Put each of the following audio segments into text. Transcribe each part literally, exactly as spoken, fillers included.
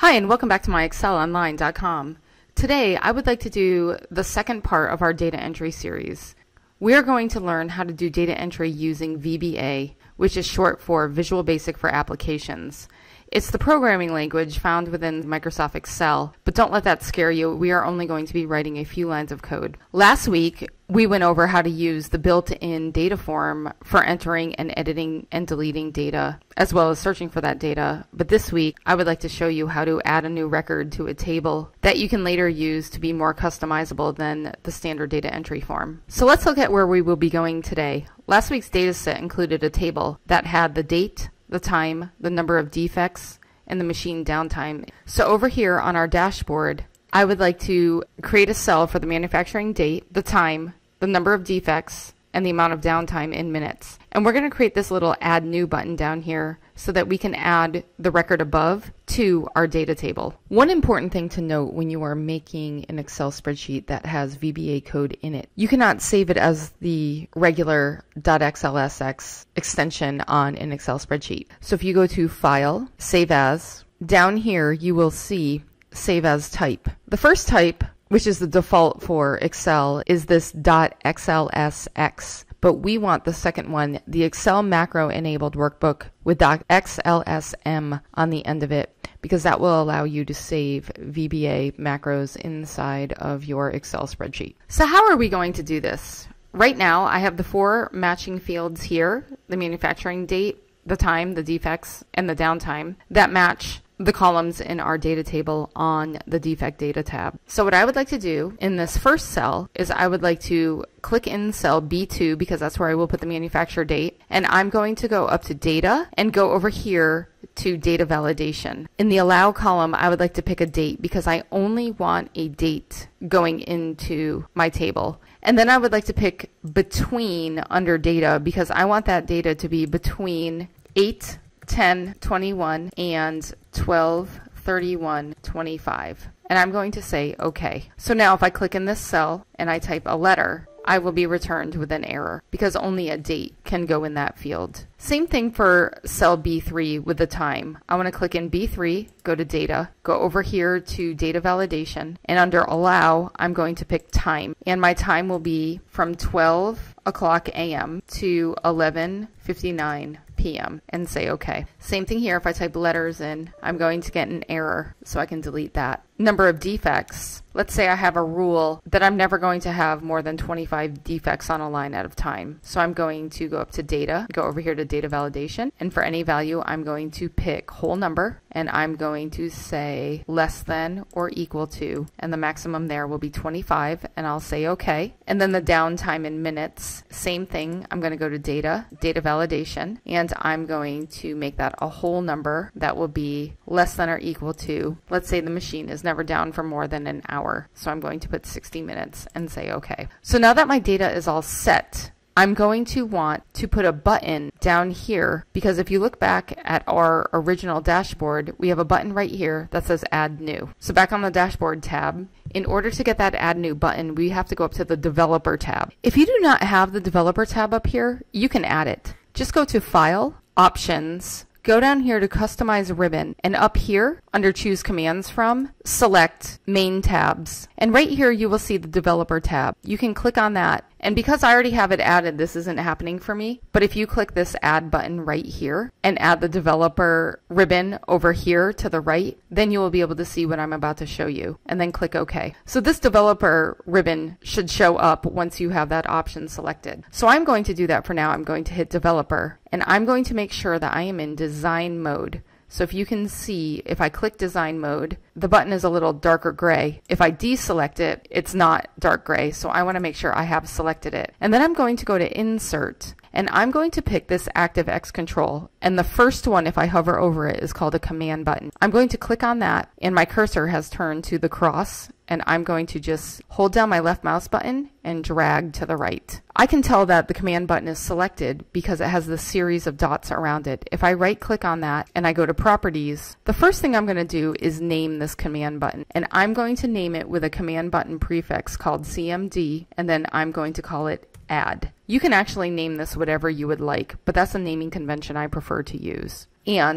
Hi, and welcome back to My Excel Online dot com. Today, I would like to do the second part of our data entry series. We are going to learn how to do data entry using V B A, which is short for Visual Basic for Applications. It's the programming language found within Microsoft Excel, but don't let that scare you. We are only going to be writing a few lines of code. Last week, we went over how to use the built-in data form for entering and editing and deleting data, as well as searching for that data. But this week, I would like to show you how to add a new record to a table that you can later use to be more customizable than the standard data entry form. So let's look at where we will be going today. Last week's data set included a table that had the date, the time, the number of defects, and the machine downtime. So over here on our dashboard, I would like to create a cell for the manufacturing date, the time, the number of defects, and the amount of downtime in minutes. And we're going to create this little Add New button down here so that we can add the record above to our data table. One important thing to note when you are making an Excel spreadsheet that has V B A code in it, you cannot save it as the regular .xlsx extension on an Excel spreadsheet. So if you go to File, Save As, down here you will see Save As Type. The first type, which is the default for Excel, is this .xlsx. But we want the second one, the Excel macro enabled workbook with .xlsm on the end of it, because that will allow you to save V B A macros inside of your Excel spreadsheet. So how are we going to do this? Right now, I have the four matching fields here, the manufacturing date, the time, the defects, and the downtime, that match the columns in our data table on the defect data tab. So what I would like to do in this first cell is I would like to click in cell B two, because that's where I will put the manufacturer date, and I'm going to go up to data and go over here to data validation. In the allow column, I would like to pick a date because I only want a date going into my table. And then I would like to pick between under data because I want that data to be between eight ten twenty-one and twelve thirty-one twenty-five, and I'm going to say OK. So now if I click in this cell and I type a letter, I will be returned with an error because only a date can go in that field. Same thing for cell B three with the time. I want to click in B three, go to data, go over here to data validation, and under allow I'm going to pick time, and my time will be from twelve o'clock a m to eleven fifty-nine p m and say OK. Same thing here, if I type letters in, I'm going to get an error, so I can delete that. Number of defects. Let's say I have a rule that I'm never going to have more than twenty-five defects on a line at a time. So I'm going to go up to data, go over here to data validation, and for any value I'm going to pick whole number, and I'm going to say less than or equal to, and the maximum there will be twenty-five, and I'll say OK. And then the downtime in minutes, same thing. I'm going to go to data, data validation, and I'm going to make that a whole number that will be less than or equal to, let's say the machine is never down for more than an hour. So I'm going to put sixty minutes and say OK. So now that my data is all set, I'm going to want to put a button down here, because if you look back at our original dashboard, we have a button right here that says Add New. So back on the Dashboard tab, in order to get that Add New button, we have to go up to the Developer tab. If you do not have the Developer tab up here, you can add it. Just go to File, Options, go down here to Customize Ribbon, and up here, under Choose Commands From, select Main Tabs. And right here you will see the Developer tab. You can click on that, and because I already have it added, this isn't happening for me. But if you click this Add button right here, and add the Developer ribbon over here to the right, then you will be able to see what I'm about to show you, and then click OK. So this Developer ribbon should show up once you have that option selected. So I'm going to do that for now. I'm going to hit Developer, and I'm going to make sure that I am in design mode. So if you can see, if I click design mode, the button is a little darker gray. If I deselect it, it's not dark gray. So I want to make sure I have selected it. And then I'm going to go to Insert, and I'm going to pick this ActiveX control. And the first one, if I hover over it, is called a command button. I'm going to click on that, and my cursor has turned to the cross, and I'm going to just hold down my left mouse button and drag to the right. I can tell that the command button is selected because it has this series of dots around it. If I right click on that and I go to Properties, the first thing I'm going to do is name this command button, and I'm going to name it with a command button prefix called C M D, and then I'm going to call it Add. You can actually name this whatever you would like, but that's a naming convention I prefer to use. And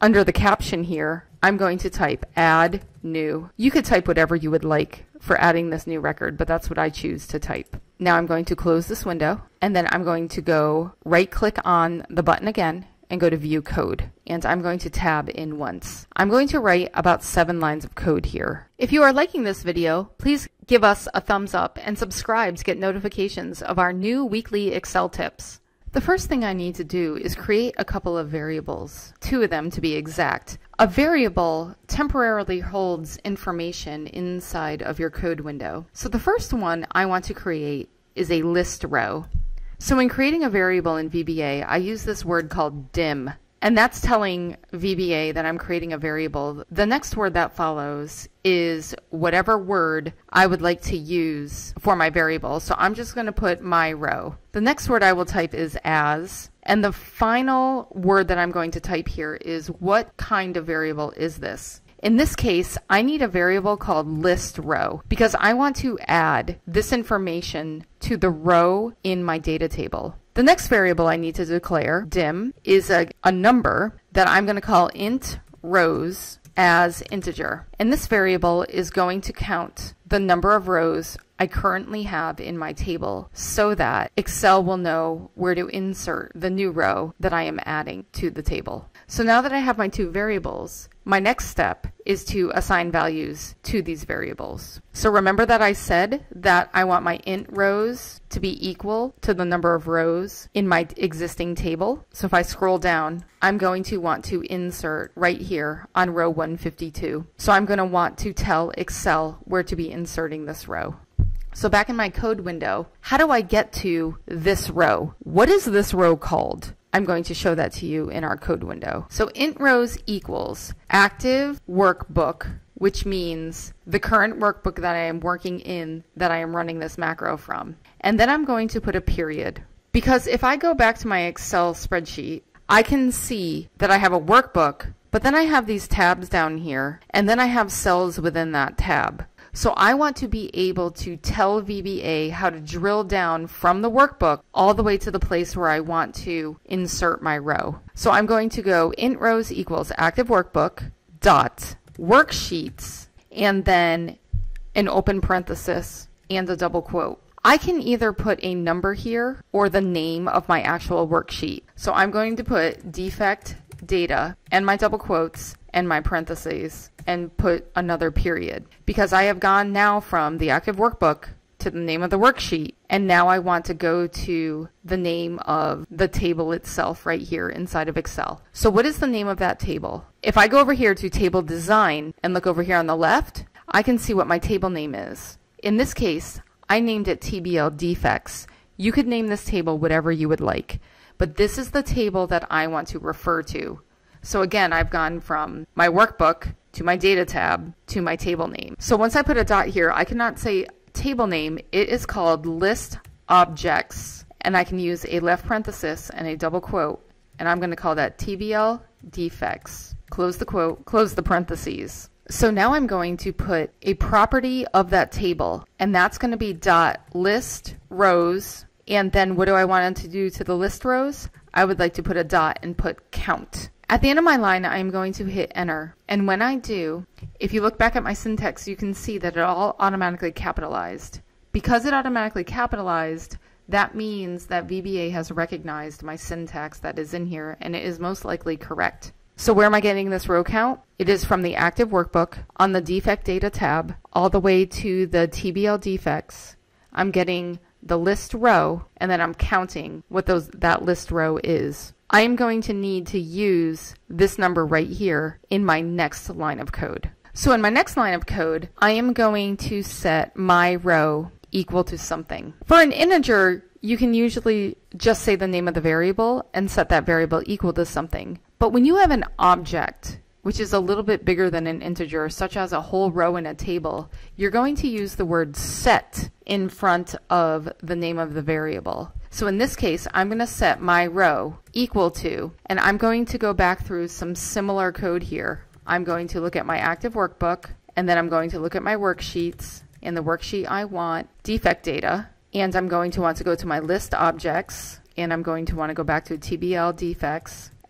under the caption here, I'm going to type add new. You could type whatever you would like for adding this new record, but that's what I choose to type. Now I'm going to close this window, and then I'm going to go right click on the button again and go to view code, and I'm going to tab in once. I'm going to write about seven lines of code here. If you are liking this video, please give us a thumbs up and subscribe to get notifications of our new weekly Excel tips. The first thing I need to do is create a couple of variables, two of them to be exact. A variable temporarily holds information inside of your code window. So the first one I want to create is a list row. So when creating a variable in V B A, I use this word called dim, and that's telling V B A that I'm creating a variable. The next word that follows is whatever word I would like to use for my variable. So I'm just going to put my row. The next word I will type is as, and the final word that I'm going to type here is what kind of variable is this? In this case, I need a variable called list row because I want to add this information to the row in my data table. The next variable I need to declare, dim, is a, a number that I'm going to call int rows as integer. And this variable is going to count the number of rows I currently have in my table so that Excel will know where to insert the new row that I am adding to the table. So now that I have my two variables, my next step is to assign values to these variables. So remember that I said that I want my int rows to be equal to the number of rows in my existing table. So if I scroll down, I'm going to want to insert right here on row one fifty-two. So I'm going to want to tell Excel where to be inserting this row. So back in my code window, how do I get to this row? What is this row called? I'm going to show that to you in our code window. So int rows equals active workbook, which means the current workbook that I am working in that I am running this macro from. And then I'm going to put a period. Because if I go back to my Excel spreadsheet, I can see that I have a workbook, but then I have these tabs down here, and then I have cells within that tab. So I want to be able to tell V B A how to drill down from the workbook all the way to the place where I want to insert my row. So I'm going to go int rows equals active workbook dot worksheets and then an open parenthesis and a double quote. I can either put a number here or the name of my actual worksheet. So I'm going to put defect data and my double quotes and my parentheses and put another period because I have gone now from the active workbook to the name of the worksheet, and now I want to go to the name of the table itself right here inside of Excel. So what is the name of that table? If I go over here to table design and look over here on the left, I can see what my table name is. In this case, I named it T B L defects. You could name this table whatever you would like, but this is the table that I want to refer to. So again, I've gone from my workbook to my data tab to my table name. So once I put a dot here, I cannot say table name. It is called list objects, and I can use a left parenthesis and a double quote, and I'm going to call that T B L defects. Close the quote, close the parentheses. So now I'm going to put a property of that table, and that's going to be dot list rows. And then what do I want to do to the list rows? I would like to put a dot and put count. At the end of my line, I'm going to hit enter. And when I do, if you look back at my syntax, you can see that it all automatically capitalized. Because it automatically capitalized, that means that V B A has recognized my syntax that is in here, and it is most likely correct. So where am I getting this row count? It is from the active workbook on the defect data tab all the way to the T B L defects. I'm getting the list row, and then I'm counting what those that list row is. I am going to need to use this number right here in my next line of code. So in my next line of code, I am going to set my row equal to something. For an integer, you can usually just say the name of the variable and set that variable equal to something. But when you have an object, which is a little bit bigger than an integer, such as a whole row in a table, you're going to use the word set in front of the name of the variable. So in this case, I'm going to set my row equal to, and I'm going to go back through some similar code here. I'm going to look at my active workbook, and then I'm going to look at my worksheets. In the worksheet, I want defect data, and I'm going to want to go to my list objects, and I'm going to want to go back to T B L defects,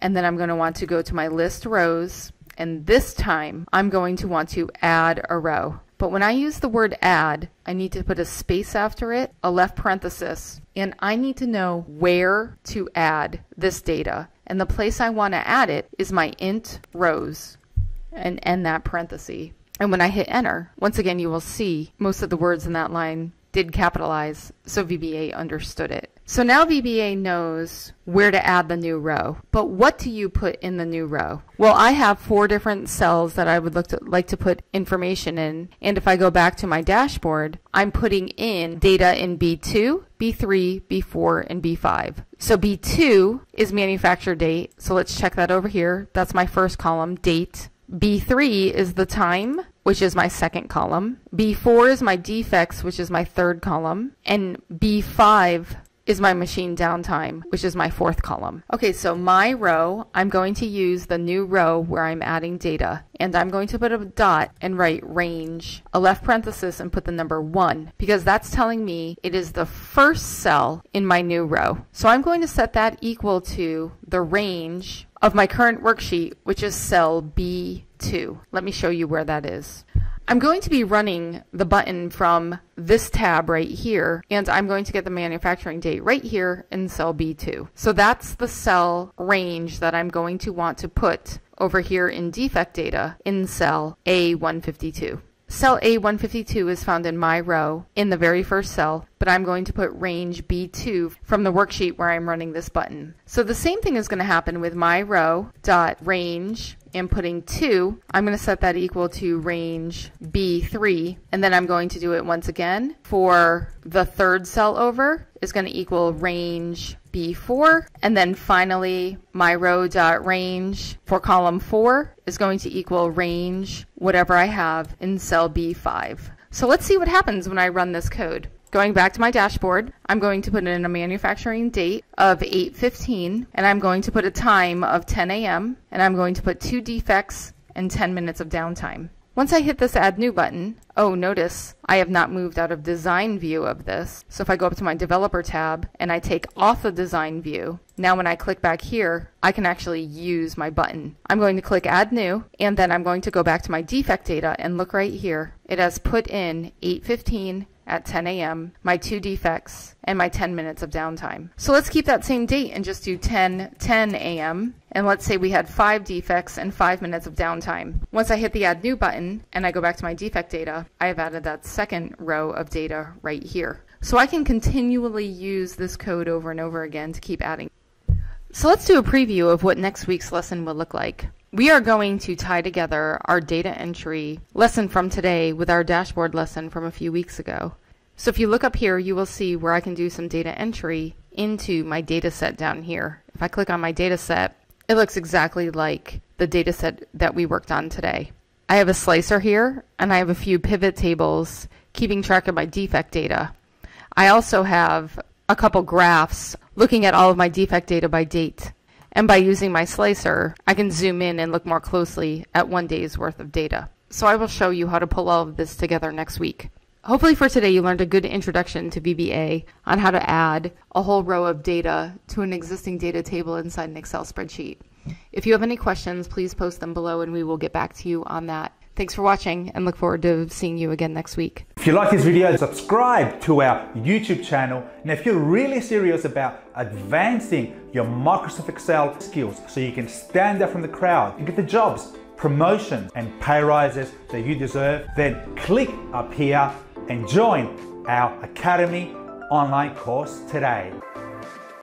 and then I'm going to want to go to my list rows, and this time I'm going to want to add a row. But when I use the word add, I need to put a space after it, a left parenthesis, and I need to know where to add this data. And the place I want to add it is my int rows, and end that parenthesis. And when I hit enter, once again you will see most of the words in that line did capitalize, so V B A understood it. So now V B A knows where to add the new row. But what do you put in the new row? Well, I have four different cells that I would look to, like to put information in. And if I go back to my dashboard, I'm putting in data in B two, B three, B four, and B five. So B two is manufacture date. So let's check that over here. That's my first column, date. B three is the time, which is my second column. B four is my defects, which is my third column. And B five is my machine downtime, which is my fourth column. Okay, so my row, I'm going to use the new row where I'm adding data, and I'm going to put a dot and write range, a left parenthesis, and put the number one, because that's telling me it is the first cell in my new row. So I'm going to set that equal to the range of my current worksheet, which is cell B two. Let me show you where that is. I'm going to be running the button from this tab right here, and I'm going to get the manufacturing date right here in cell B two. So that's the cell range that I'm going to want to put over here in defect data in cell A one fifty-two. Cell A one fifty-two is found in my row in the very first cell, but I'm going to put range B two from the worksheet where I'm running this button. So the same thing is going to happen with my row dot range and putting two. I'm going to set that equal to range B three, and then I'm going to do it once again for the third cell over is going to equal range B four, and then finally my row dot range for column four is going to equal range whatever I have in cell B five. So let's see what happens when I run this code. Going back to my dashboard, I'm going to put in a manufacturing date of eight fifteen, and I'm going to put a time of ten A M, and I'm going to put two defects and ten minutes of downtime. Once I hit this Add New button, oh, notice I have not moved out of design view of this. So if I go up to my Developer tab and I take off the design view, now when I click back here, I can actually use my button. I'm going to click Add New, and then I'm going to go back to my defect data and look right here. It has put in eight fifteen at ten A M, my two defects, and my ten minutes of downtime. So let's keep that same date and just do ten ten A M, and let's say we had five defects and five minutes of downtime. Once I hit the Add New button and I go back to my defect data, I have added that second row of data right here. So I can continually use this code over and over again to keep adding. So let's do a preview of what next week's lesson will look like. We are going to tie together our data entry lesson from today with our dashboard lesson from a few weeks ago. So if you look up here, you will see where I can do some data entry into my data set down here. If I click on my data set, it looks exactly like the data set that we worked on today. I have a slicer here, and I have a few pivot tables keeping track of my defect data. I also have a couple graphs looking at all of my defect data by date. And by using my slicer, I can zoom in and look more closely at one day's worth of data. So I will show you how to pull all of this together next week. Hopefully for today you learned a good introduction to V B A on how to add a whole row of data to an existing data table inside an Excel spreadsheet. If you have any questions, please post them below and we will get back to you on that. Thanks for watching and look forward to seeing you again next week. If you like this video, subscribe to our YouTube channel. And if you're really serious about advancing your Microsoft Excel skills so you can stand out from the crowd and get the jobs, promotions, and pay rises that you deserve, then click up here and join our Academy online course today.